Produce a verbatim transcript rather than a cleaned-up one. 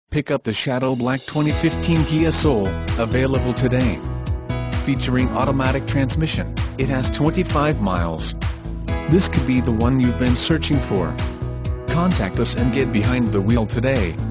Pick up the Shadow Black twenty fifteen Kia Soul, available today. Featuring automatic transmission, it has twenty-five miles. This could be the one you've been searching for. Contact us and get behind the wheel today.